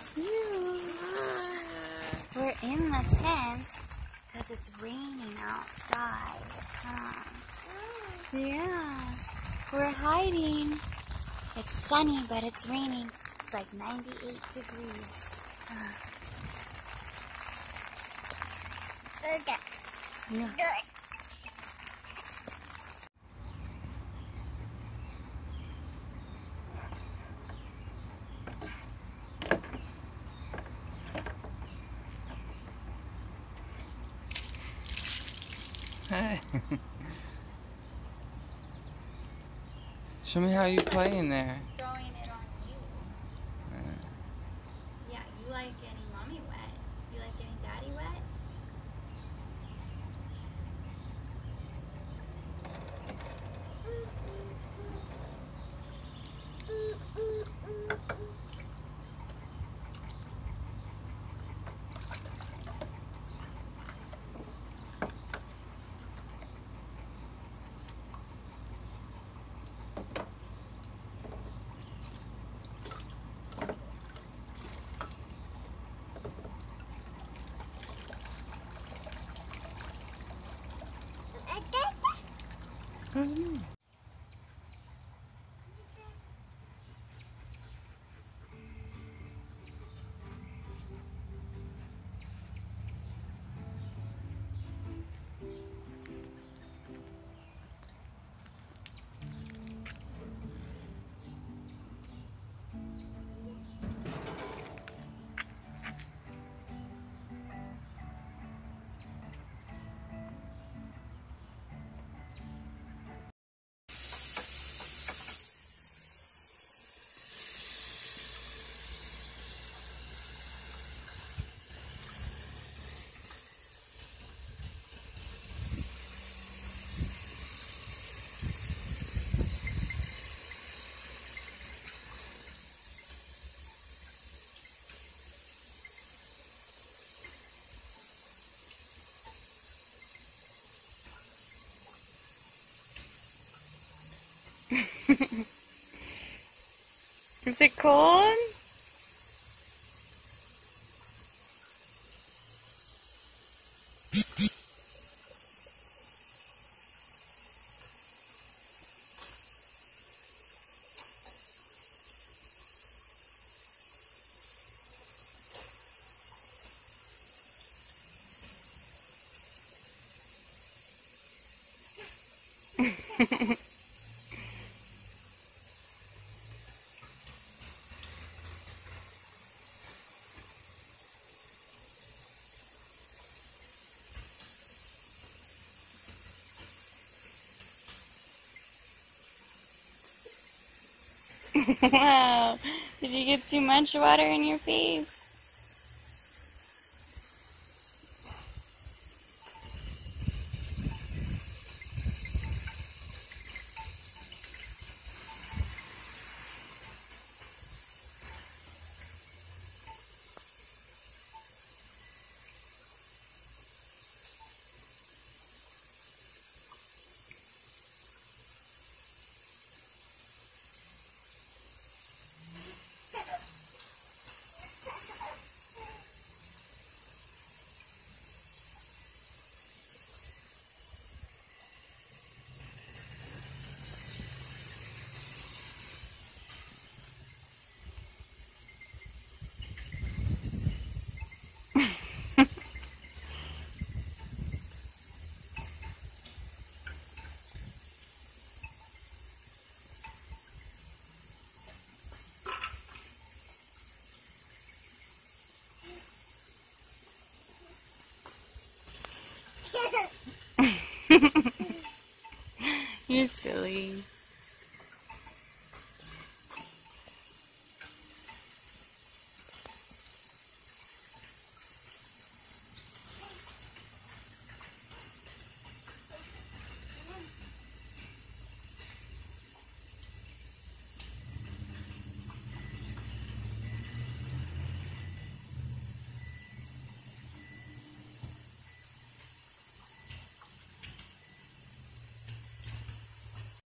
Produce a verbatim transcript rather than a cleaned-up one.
It's you. We're in the tent because it's raining outside. Huh? Yeah. We're hiding. It's sunny, but it's raining. It's like ninety-eight degrees. Huh. Okay. Yeah. Good. Hey. Show me how you play in there. Throwing it on you. Uh, Yeah, you like getting mommy wet. You like getting daddy wet? mm. Is it cold? Wow. Did you get too much water in your face? You're silly.